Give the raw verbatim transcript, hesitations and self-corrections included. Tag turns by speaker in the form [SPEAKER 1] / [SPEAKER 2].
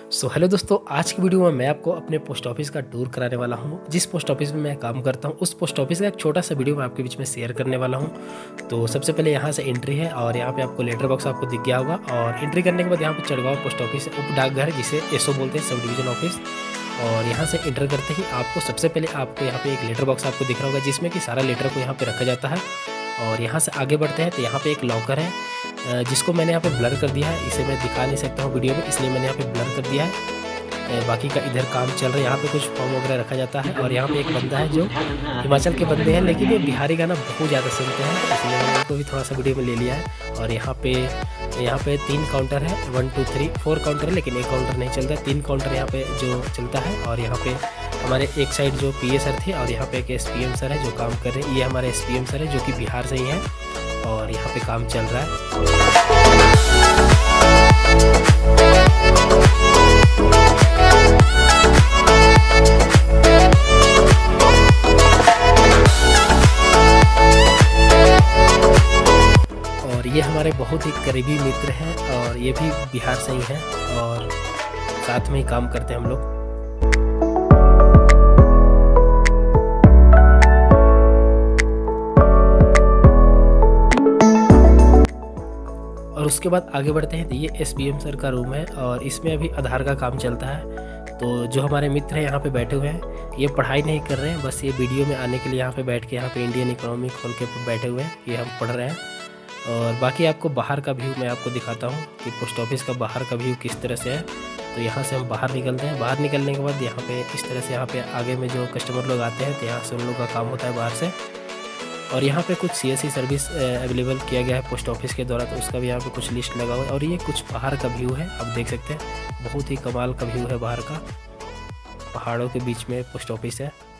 [SPEAKER 1] So hello दोस्तों, आज की वीडियो में मैं आपको अपने पोस्ट ऑफिस का टूर कराने वाला हूं। जिस पोस्ट ऑफिस में मैं काम करता हूं उस पोस्ट ऑफिस का एक छोटा सा वीडियो मैं आपके बीच में शेयर करने वाला हूं। तो सबसे पहले यहां से एंट्री है और यहां पे आपको लेटर बॉक्स आपको दिख गया होगा और एंट्री करने के बाद यहां पे चढ़गांव पोस्ट ऑफिस उप डाकघर जिसे एसओ बोलते हैं, सब डिवीजन ऑफिस। और यहाँ से एंटर करते ही आपको सबसे पहले आपको यहाँ पे एक लेटर बॉक्स आपको दिख रहा होगा जिसमें कि सारा लेटर को यहाँ पे रखा जाता है। और यहाँ से आगे बढ़ते हैं तो यहाँ पे एक लॉकर है जिसको मैंने यहाँ पे ब्लर कर दिया है। इसे मैं दिखा नहीं सकता हूँ वीडियो में, इसलिए मैंने यहाँ पे ब्लर कर दिया है। बाकी का इधर काम चल रहा है, यहाँ पे कुछ फॉर्म वगैरह रखा जाता है। और यहाँ पे एक बंदा है जो हिमाचल के बंदे हैं लेकिन ये बिहारी गाना बहुत ज़्यादा सुनते हैं, इसलिए मैंने उनको भी थोड़ा सा वीडियो में ले लिया है। और यहाँ पे यहाँ पे तीन काउंटर है, one two three four counter है लेकिन एक काउंटर नहीं चलता है, तीन काउंटर यहाँ पे जो चलता है। और यहाँ पे हमारे एक साइड जो पीए सर थे और यहाँ पे एक एसपीएम सर है जो काम कर रहे हैं। ये हमारे एसपीएम सर है जो कि बिहार से ही है और यहाँ पे काम चल रहा है। ये हमारे बहुत ही करीबी मित्र हैं और ये भी बिहार से ही हैं और साथ में ही काम करते हैं हम लोग। और उसके बाद आगे बढ़ते हैं तो ये एसपीएम सर का रूम है और इसमें अभी आधार का काम चलता है। तो जो हमारे मित्र हैं यहाँ पे बैठे हुए हैं, ये पढ़ाई नहीं कर रहे हैं, बस ये वीडियो में आने के लिए यहाँ पे बैठ के यहाँ पे इंडियन इकोनॉमी खोल के बैठे हुए हैं, ये हम पढ़ रहे हैं। और बाकी आपको बाहर का व्यू मैं आपको दिखाता हूँ कि पोस्ट ऑफिस का बाहर का व्यू किस तरह से है। तो यहाँ से हम बाहर निकलते हैं, बाहर निकलने के बाद यहाँ पे इस तरह से यहाँ पे आगे में जो कस्टमर लोग आते हैं तो यहाँ से उन लोगों का काम होता है बाहर से। और यहाँ पे कुछ सीएससी सर्विस अवेलेबल किया गया है पोस्ट ऑफिस के द्वारा, तो उसका भी यहाँ पे कुछ लिस्ट लगा हुआ है। और ये कुछ बाहर का व्यू है, आप देख सकते हैं बहुत ही कमाल का व्यू है बाहर का, पहाड़ों के बीच में पोस्ट ऑफिस है।